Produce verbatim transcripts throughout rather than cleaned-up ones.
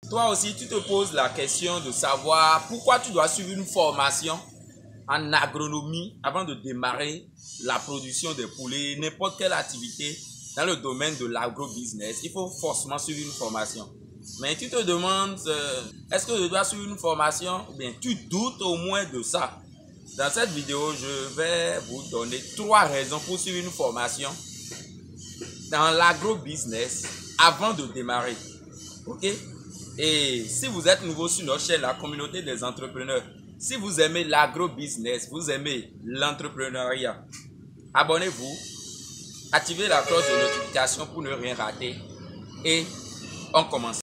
Toi aussi, tu te poses la question de savoir pourquoi tu dois suivre une formation en agronomie avant de démarrer la production des poulets, n'importe quelle activité dans le domaine de l'agro-business. Il faut forcément suivre une formation. Mais tu te demandes, euh, est-ce que je dois suivre une formation? Ou bien tu doutes au moins de ça. Dans cette vidéo, je vais vous donner trois raisons pour suivre une formation dans l'agro-business avant de démarrer. Ok? Et si vous êtes nouveau sur notre chaîne, la communauté des entrepreneurs, si vous aimez l'agro-business, vous aimez l'entrepreneuriat, abonnez-vous, activez la cloche de notification pour ne rien rater et on commence.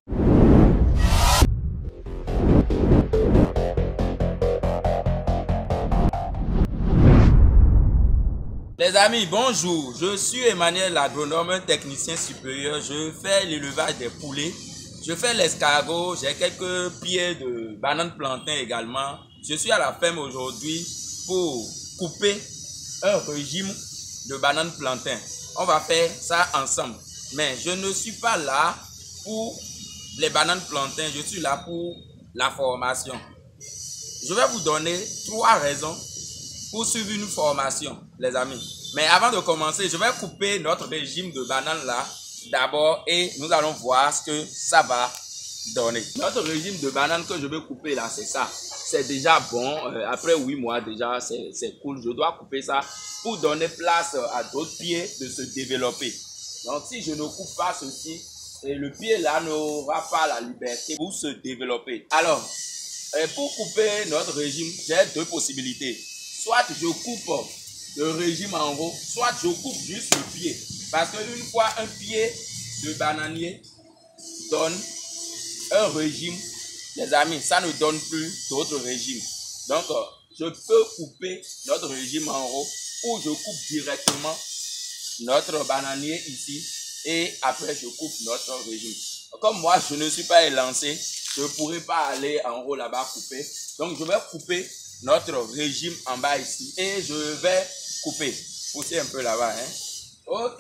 Les amis, bonjour, je suis Emmanuel l'agronome, un technicien supérieur, je fais l'élevage des poulets, je fais l'escargot, j'ai quelques pieds de bananes plantain également. Je suis à la ferme aujourd'hui pour couper un régime de bananes plantain. On va faire ça ensemble, mais je ne suis pas là pour les bananes plantain, je suis là pour la formation. Je vais vous donner trois raisons pour suivre une formation, les amis. Mais avant de commencer, je vais couper notre régime de bananes là d'abord et nous allons voir ce que ça va donner. Notre régime de bananes que je vais couper là, c'est ça. C'est déjà bon. Euh, après huit mois déjà, c'est cool. Je dois couper ça pour donner place à d'autres pieds de se développer. Donc si je ne coupe pas ceci, et le pied là n'aura pas la liberté pour se développer. Alors, euh, pour couper notre régime, j'ai deux possibilités. Soit je coupe le régime en haut, soit je coupe juste le pied. Parce qu'une fois un pied de bananier donne un régime, les amis, ça ne donne plus d'autres régimes. Donc, je peux couper notre régime en haut ou je coupe directement notre bananier ici et après je coupe notre régime. Comme moi, je ne suis pas élancé, je ne pourrai pas aller en haut là-bas couper. Donc, je vais couper notre régime en bas ici et je vais couper. Pousser un peu là-bas. Hein? Ok.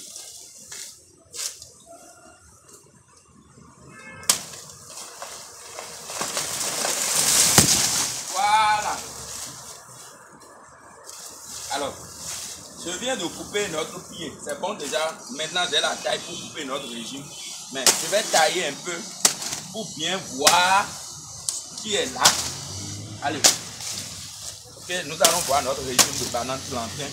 Voilà. Alors, je viens de couper notre pied. C'est bon déjà. Maintenant, j'ai la taille pour couper notre régime. Mais je vais tailler un peu pour bien voir ce qui est là. Allez. Okay, nous allons voir notre régime de bananes plantain.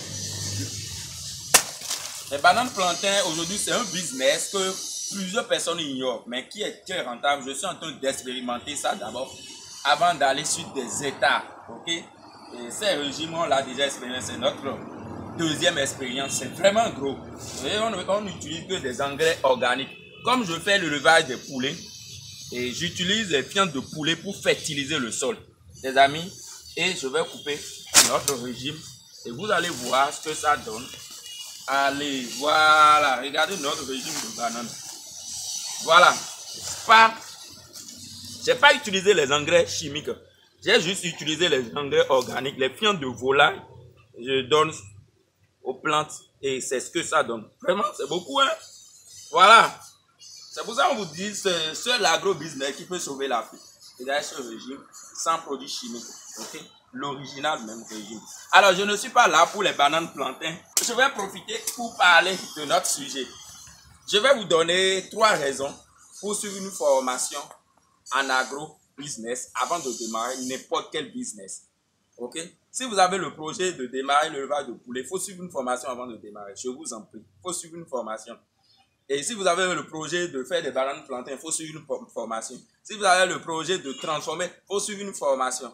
Les bananes plantain, aujourd'hui, c'est un business que plusieurs personnes ignorent, mais qui est très rentable. Je suis en train d'expérimenter ça d'abord avant d'aller sur des états. Ok? Et ces régimes, on l'a déjà expérimenté. C'est notre deuxième expérience. C'est vraiment gros. Et on n'utilise que des engrais organiques. Comme je fais l'élevage des poulets, et j'utilise les fientes de poulet pour fertiliser le sol. Les amis, et je vais couper notre régime et vous allez voir ce que ça donne. Allez, voilà, regardez notre régime de bananes. Voilà, pas, j'ai pas utilisé les engrais chimiques, j'ai juste utilisé les engrais organiques, les fientes de volaille. Je donne aux plantes et c'est ce que ça donne. Vraiment, c'est beaucoup, hein. Voilà, c'est pour ça qu'on vous dit c'est seul l'agro-business qui peut sauver la vie. Et d'ailleurs, ce régime sans produits chimiques. Ok, l'original même régime. Alors, je ne suis pas là pour les bananes plantain. Je vais profiter pour parler de notre sujet. Je vais vous donner trois raisons pour suivre une formation en agro-business avant de démarrer n'importe quel business. Ok, si vous avez le projet de démarrer l'élevage de poulet, il faut suivre une formation avant de démarrer. Je vous en prie, il faut suivre une formation. Et si vous avez le projet de faire des bananes plantain, il faut suivre une formation. Si vous avez le projet de transformer, il faut suivre une formation.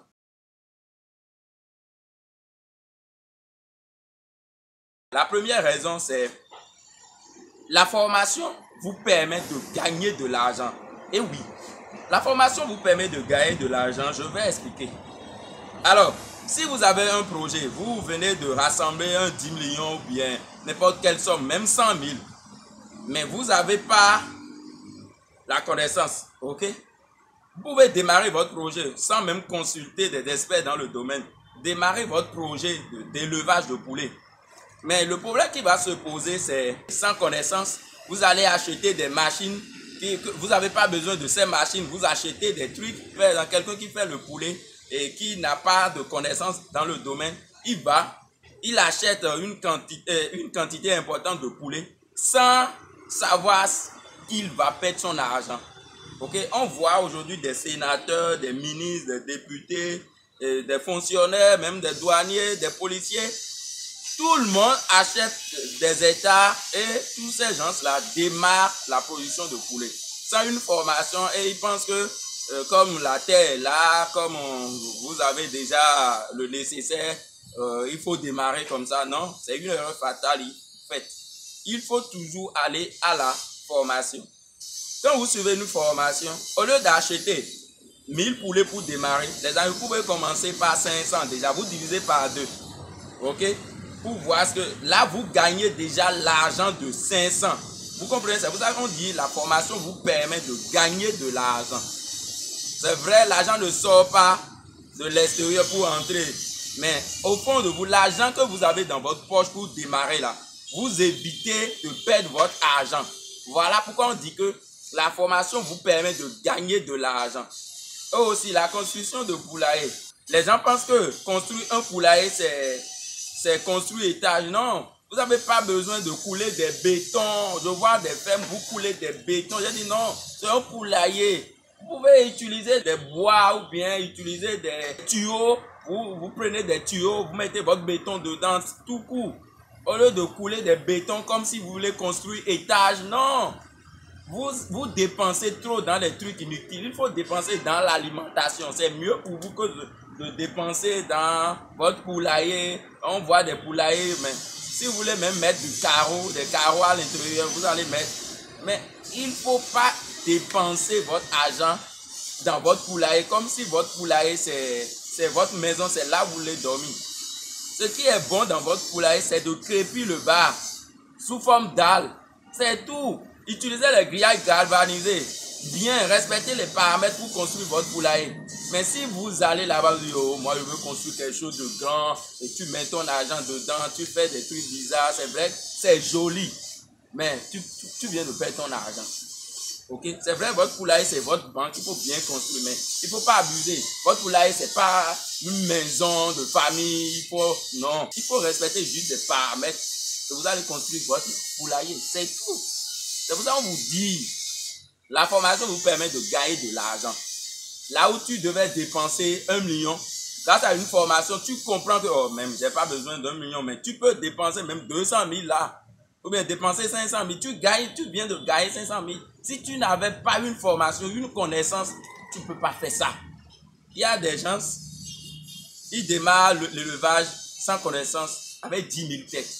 La première raison, c'est la formation vous permet de gagner de l'argent. Et oui, la formation vous permet de gagner de l'argent. Je vais expliquer. Alors, si vous avez un projet, vous venez de rassembler un dix millions ou bien n'importe quelle somme, même cent mille, mais vous n'avez pas la connaissance, ok? Vous pouvez démarrer votre projet sans même consulter des experts dans le domaine. Démarrer votre projet d'élevage de, de poulets. Mais le problème qui va se poser, c'est sans connaissance, vous allez acheter des machines que vous n'avez pas besoin de ces machines, vous achetez des trucs, quelqu'un qui fait le poulet et qui n'a pas de connaissances dans le domaine, il va, il achète une quantité, une quantité importante de poulet sans savoir qu'il va perdre son argent. Okay? On voit aujourd'hui des sénateurs, des ministres, des députés, des fonctionnaires, même des douaniers, des policiers. Tout le monde achète des États et tous ces gens-là démarrent la production de poulet sans une formation et ils pensent que euh, comme la terre est là, comme on, vous avez déjà le nécessaire, euh, il faut démarrer comme ça. Non, c'est une erreur fatale. Fait. Il faut toujours aller à la formation. Quand vous suivez une formation, au lieu d'acheter mille poulets pour démarrer, les amis, vous pouvez commencer par cinq cents déjà, vous divisez par deux. Ok? Pour voir ce que là, vous gagnez déjà l'argent de cinq cents. Vous comprenez? C'est pour ça qu'on dit la formation vous permet de gagner de l'argent. C'est vrai, l'argent ne sort pas de l'extérieur pour entrer. Mais au fond de vous, l'argent que vous avez dans votre poche pour démarrer là, vous évitez de perdre votre argent. Voilà pourquoi on dit que la formation vous permet de gagner de l'argent. Et aussi, la construction de poulailler. Les gens pensent que construire un poulailler, c'est... c'est construire étage. Non, vous n'avez pas besoin de couler des bétons. Je vois des fermes, vous coulez des bétons. J'ai dit non, c'est un poulailler. Vous pouvez utiliser des bois ou bien utiliser des tuyaux. Vous, vous prenez des tuyaux, vous mettez votre béton dedans, tout court. Au lieu de couler des bétons comme si vous voulez construire étage, non. Vous, vous dépensez trop dans les trucs inutiles. Il faut dépenser dans l'alimentation. C'est mieux pour vous que de... de dépenser dans votre poulailler. On voit des poulaillers, mais si vous voulez même mettre du carreau, des carreaux à l'intérieur, vous allez mettre. Mais il ne faut pas dépenser votre argent dans votre poulailler comme si votre poulailler c'est votre maison, c'est là où vous voulez dormir. Ce qui est bon dans votre poulailler, c'est de crépir le bas sous forme dalle. C'est tout. Utilisez les grillages galvanisés. Bien, respectez les paramètres pour construire votre poulailler. Mais si vous allez là-bas, vous dites, oh, moi je veux construire quelque chose de grand, et tu mets ton argent dedans, tu fais des trucs bizarres, c'est vrai, c'est joli. Mais tu, tu, tu viens de perdre ton argent. Ok? C'est vrai, votre poulailler, c'est votre banque, il faut bien construire, mais il ne faut pas abuser. Votre poulailler, ce n'est pas une maison de famille, il faut, non. Il faut respecter juste des paramètres que vous allez construire votre poulailler, c'est tout. C'est pour ça qu'on vous dit, la formation vous permet de gagner de l'argent. Là où tu devais dépenser un million, grâce à une formation, tu comprends que, oh, même, j'ai pas besoin d'un million, mais tu peux dépenser même deux cent mille là. Ou bien dépenser cinq cent mille. Tu gagnes, tu viens de gagner cinq cent mille. Si tu n'avais pas une formation, une connaissance, tu ne peux pas faire ça. Il y a des gens, ils démarrent l'élevage sans connaissance avec dix mille têtes.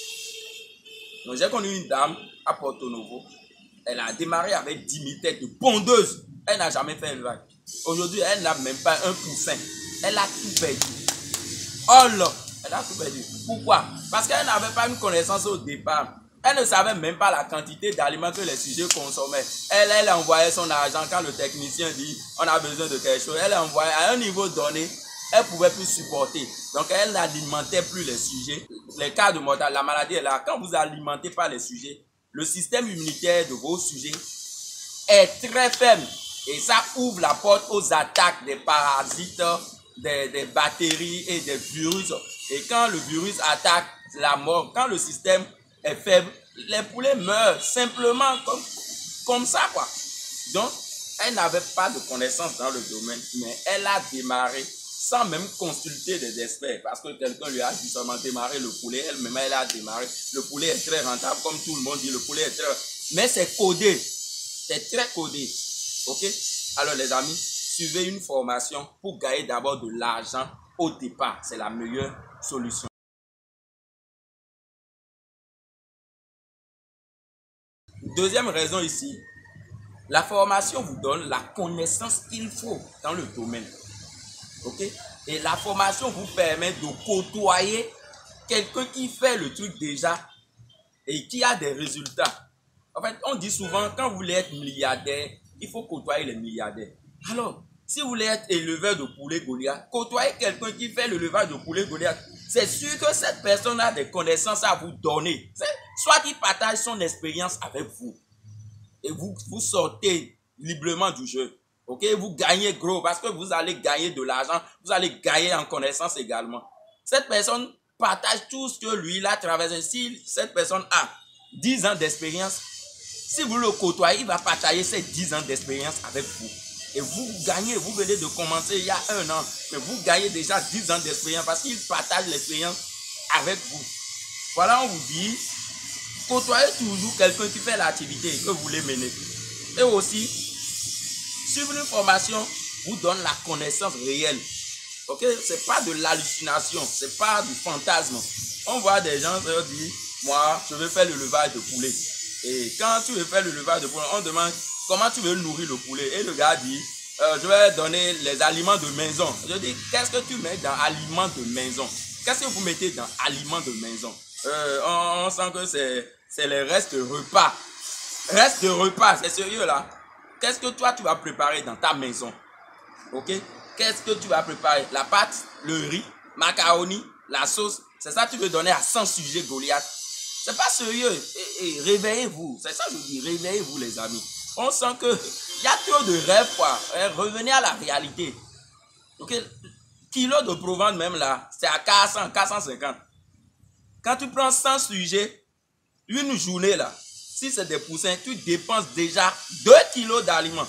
Donc, j'ai connu une dame à Porto Novo. Elle a démarré avec dix mille têtes de pondeuses. Elle n'a jamais fait élevage. Aujourd'hui, elle n'a même pas un poussin. Elle a tout perdu. Oh là, elle a tout perdu. Pourquoi? Parce qu'elle n'avait pas une connaissance au départ. Elle ne savait même pas la quantité d'aliments que les sujets consommaient. Elle, elle envoyait son argent quand le technicien dit on a besoin de quelque chose. Elle envoyait à un niveau donné. Elle ne pouvait plus supporter. Donc, elle n'alimentait plus les sujets. Les cas de mortalité, la maladie est là. Quand vous alimentez pas les sujets, le système immunitaire de vos sujets est très faible. Et ça ouvre la porte aux attaques des parasites, des, des bactéries et des virus. Et quand le virus attaque la mort, quand le système est faible, les poulets meurent simplement comme, comme ça, quoi. Donc, elle n'avait pas de connaissances dans le domaine, mais elle a démarré sans même consulter des experts, parce que quelqu'un lui a dit seulement démarrer le poulet, elle-même elle a démarré. Le poulet est très rentable, comme tout le monde dit, le poulet est très... Mais c'est codé, c'est très codé, ok? Alors les amis, suivez une formation pour gagner d'abord de l'argent au départ, c'est la meilleure solution. Deuxième raison ici, la formation vous donne la connaissance qu'il faut dans le domaine. Ok? Et la formation vous permet de côtoyer quelqu'un qui fait le truc déjà et qui a des résultats. En fait, on dit souvent, quand vous voulez être milliardaire, il faut côtoyer les milliardaires. Alors, si vous voulez être éleveur de poulet Goliath, côtoyez quelqu'un qui fait l'élevage de poulet Goliath. C'est sûr que cette personne a des connaissances à vous donner. Soit il partage son expérience avec vous. et vous, vous sortez librement du jeu. Ok, vous gagnez gros parce que vous allez gagner de l'argent, vous allez gagner en connaissance également. Cette personne partage tout ce que lui il a traversé. Si cette personne a dix ans d'expérience, si vous le côtoyez, il va partager ces dix ans d'expérience avec vous. Et vous gagnez, vous venez de commencer il y a un an, mais vous gagnez déjà dix ans d'expérience parce qu'il partage l'expérience avec vous. Voilà, on vous dit, côtoyez toujours quelqu'un qui fait l'activité que vous voulez mener. Et aussi, suivre une formation vous donne la connaissance réelle. Ok, c'est pas de l'hallucination, c'est pas du fantasme. On voit des gens se dire, moi, je veux faire le levage de poulet. Et quand tu veux faire le levage de poulet, on demande comment tu veux nourrir le poulet. Et le gars dit, euh, je vais donner les aliments de maison. Je dis, qu'est-ce que tu mets dans aliments de maison? Qu'est-ce que vous mettez dans aliments de maison? euh, on, on sent que c'est les restes de repas. Restes de repas, c'est sérieux là. Qu'est-ce que toi tu vas préparer dans ta maison? Ok? Qu'est-ce que tu vas préparer? La pâte, le riz, macaroni, la sauce. C'est ça que tu veux donner à cent sujets Goliath. C'est pas sérieux. Et, et réveillez-vous. C'est ça que je dis. Réveillez-vous les amis. On sent que il y a trop de rêves quoi. Revenez à la réalité. Ok? Kilo de Provence même là, c'est à quatre cents, quatre cent cinquante. Quand tu prends cent sujets, une journée là, si c'est des poussins, tu dépenses déjà deux kilos d'aliments.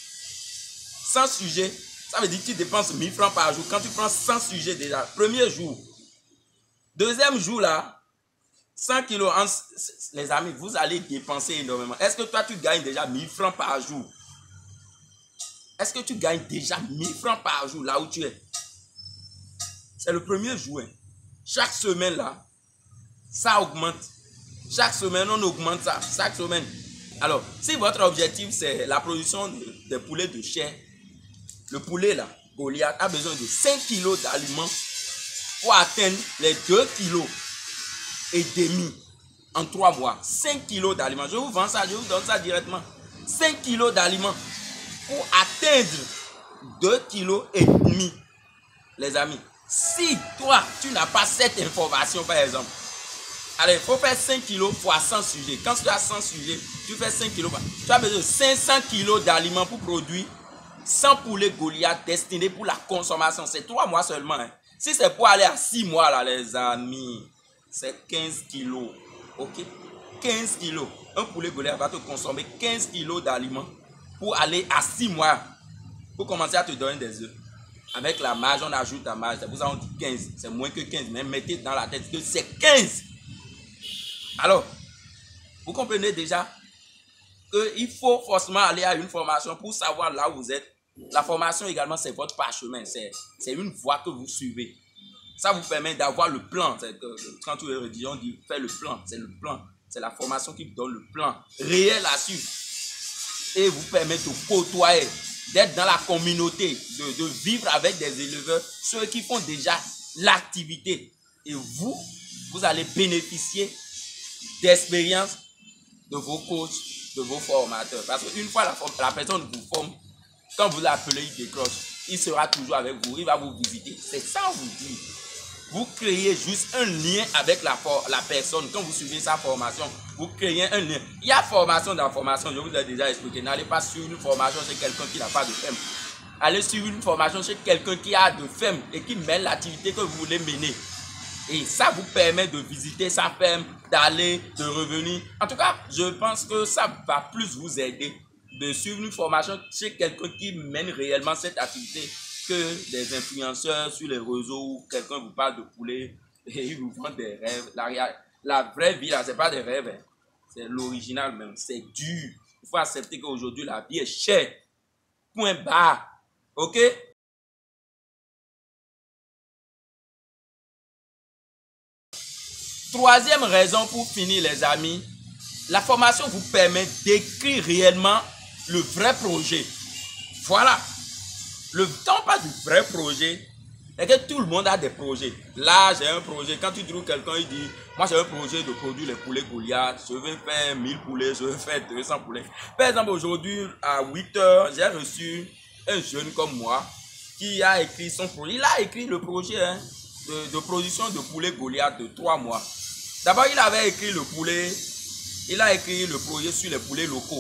cent sujets, ça veut dire que tu dépenses mille francs par jour. Quand tu prends cent sujets déjà, premier jour. Deuxième jour là, cent kilos, en, les amis, vous allez dépenser énormément. Est-ce que toi tu gagnes déjà mille francs par jour? Est-ce que tu gagnes déjà mille francs par jour là où tu es? C'est le premier jour. Hein. Chaque semaine là, ça augmente. Chaque semaine, on augmente ça. Chaque semaine. Alors, si votre objectif, c'est la production de, de poulets de chair, le poulet, là, Goliath, a besoin de cinq kilos d'aliments pour atteindre les deux kilos et demi en trois mois. cinq kilos d'aliments. Je vous vends ça, je vous donne ça directement. cinq kilos d'aliments pour atteindre deux kilos et demi. Les amis, si toi, tu n'as pas cette information, par exemple, allez, il faut faire cinq kilos fois cent sujets. Quand tu as cent sujets, tu fais cinq kilos. Tu as besoin de cinq cents kilos d'aliments pour produire cent poulets Goliath destinés pour la consommation. C'est trois mois seulement. Hein. Si c'est pour aller à six mois, là, les amis, c'est quinze kilos. Ok? quinze kilos. Un poulet Goliath va te consommer quinze kilos d'aliments pour aller à six mois. Pour commencer à te donner des œufs. Avec la marge, on ajoute la marge. C'est pour ça qu'on dit quinze. C'est moins que quinze. Mais mettez dans la tête que c'est quinze. Alors, vous comprenez déjà qu'il faut forcément aller à une formation pour savoir là où vous êtes. La formation également, c'est votre parchemin. C'est une voie que vous suivez. Ça vous permet d'avoir le plan. Quand tu es rédigé, on dit fais le plan. C'est le plan. C'est la formation qui vous donne le plan réel à suivre. Et vous permet de côtoyer, d'être dans la communauté, de, de vivre avec des éleveurs, ceux qui font déjà l'activité. Et vous, vous allez bénéficier d'expérience de vos coachs, de vos formateurs. Parce qu'une fois la, la personne vous forme, quand vous l'appelez, il décroche. Il sera toujours avec vous, il va vous visiter. C'est ça vous dit. Vous créez juste un lien avec la, la personne. Quand vous suivez sa formation, vous créez un lien. Il y a formation dans la formation, je vous ai déjà expliqué. N'allez pas suivre une formation chez quelqu'un qui n'a pas de femme. Allez suivre une formation chez quelqu'un qui a de femme et qui mène l'activité que vous voulez mener. Et ça vous permet de visiter sa ferme, d'aller, de revenir. En tout cas, je pense que ça va plus vous aider de suivre une formation chez quelqu'un qui mène réellement cette activité que des influenceurs sur les réseaux où quelqu'un vous parle de poulet et il vous vend des rêves. La, la vraie vie, là, ce n'est pas des rêves. Hein. C'est l'original même. C'est dur. Il faut accepter qu'aujourd'hui, la vie est chère. Point barre. OK? Troisième raison pour finir, les amis, la formation vous permet d'écrire réellement le vrai projet. Voilà. Le temps pas du vrai projet, c'est que tout le monde a des projets. Là, j'ai un projet. Quand tu trouves quelqu'un, il dit, moi j'ai un projet de produire les poulets Goliath. Je veux faire mille poulets, je veux faire deux cents poulets. Par exemple, aujourd'hui, à huit heures, j'ai reçu un jeune comme moi qui a écrit son projet. Il a écrit le projet hein, de, de production de poulets Goliath de trois mois. D'abord, il avait écrit le poulet, il a écrit le projet sur les poulets locaux.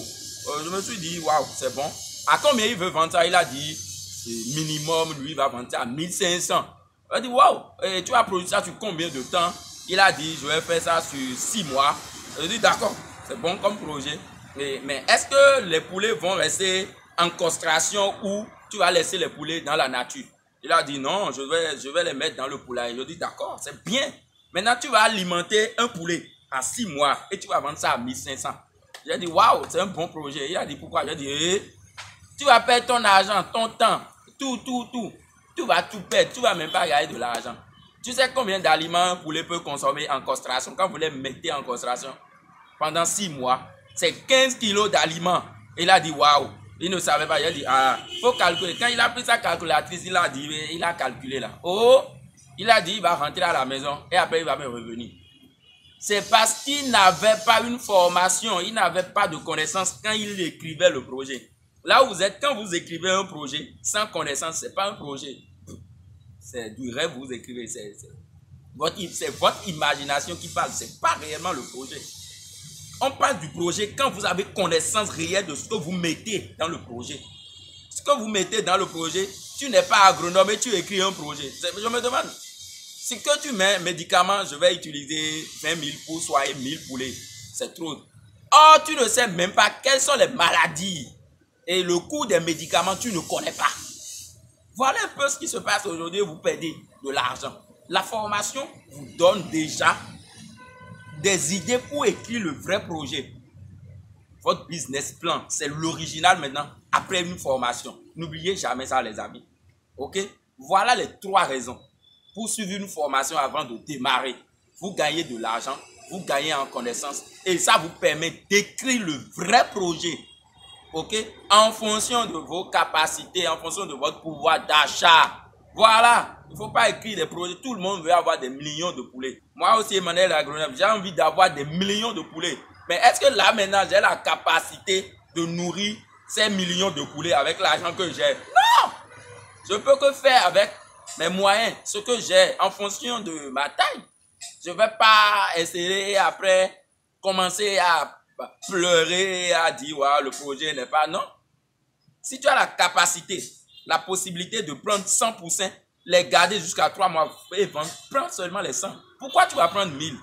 Euh, je me suis dit, waouh, c'est bon. À combien il veut vendre ça? Il a dit, minimum, lui, il va vendre ça à mille cinq cents. Il a dit, waouh, et tu vas produire ça sur combien de temps? Il a dit, je vais faire ça sur six mois. Je dis, d'accord, c'est bon comme projet. Mais, mais est-ce que les poulets vont rester en castration ou tu vas laisser les poulets dans la nature? Il a dit, non, je vais, je vais les mettre dans le poulailler. Je dis, d'accord, c'est bien. Maintenant, tu vas alimenter un poulet en six mois et tu vas vendre ça à mille cinq cents. J'ai dit, waouh, c'est un bon projet. Il a dit, pourquoi? J'ai dit, eh, tu vas perdre ton argent, ton temps, tout, tout, tout. Tu vas tout perdre, tu vas même pas gagner de l'argent. Tu sais combien d'aliments un poulet peut consommer en castration quand vous les mettez en castration? Pendant six mois, c'est quinze kilos d'aliments. Il a dit, waouh, il ne savait pas. Il a dit, ah, il faut calculer. Quand il a pris sa calculatrice, il a dit, il a calculé là. Oh, il a dit, il va rentrer à la maison et après il va me revenir. C'est parce qu'il n'avait pas une formation, il n'avait pas de connaissances quand il écrivait le projet. Là où vous êtes, quand vous écrivez un projet sans connaissance, ce n'est pas un projet. C'est du rêve, vous écrivez. C'est votre, votre imagination qui parle, ce n'est pas réellement le projet. On parle du projet quand vous avez connaissance réelle de ce que vous mettez dans le projet. Ce que vous mettez dans le projet, tu n'es pas agronome et tu écris un projet. Je me demande, si que tu mets médicaments, je vais utiliser vingt mille pour soigner mille poulets. C'est trop. Or, tu ne sais même pas quelles sont les maladies. Et le coût des médicaments, tu ne connais pas. Voilà un peu ce qui se passe aujourd'hui, vous perdez de l'argent. La formation vous donne déjà des idées pour écrire le vrai projet. Votre business plan, c'est l'original maintenant, après une formation. N'oubliez jamais ça, les amis. Ok? Voilà les trois raisons pour suivre une formation avant de démarrer. Vous gagnez de l'argent, vous gagnez en connaissance et ça vous permet d'écrire le vrai projet. Ok? En fonction de vos capacités, en fonction de votre pouvoir d'achat. Voilà. Il ne faut pas écrire des projets. Tout le monde veut avoir des millions de poulets. Moi aussi, Emmanuel l'agronome, j'ai envie d'avoir des millions de poulets. Mais est-ce que là, maintenant, j'ai la capacité de nourrir ces millions de poulets avec l'argent que j'ai? Non! Je peux que faire avec mes moyens, ce que j'ai en fonction de ma taille. Je ne vais pas essayer après commencer à pleurer, à dire ouais, le projet n'est pas. Non. Si tu as la capacité, la possibilité de prendre cent pour cent, les garder jusqu'à trois mois et vendre, prends seulement les cent. Pourquoi tu vas prendre mille?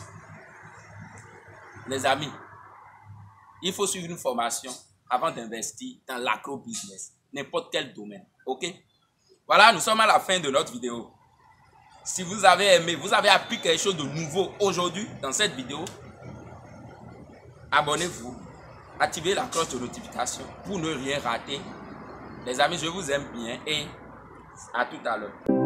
Les amis, il faut suivre une formation avant d'investir dans l'agro-business, n'importe quel domaine. Ok? Voilà, nous sommes à la fin de notre vidéo. Si vous avez aimé, vous avez appris quelque chose de nouveau aujourd'hui dans cette vidéo, abonnez-vous, activez la cloche de notification pour ne rien rater. Les amis, je vous aime bien et à tout à l'heure.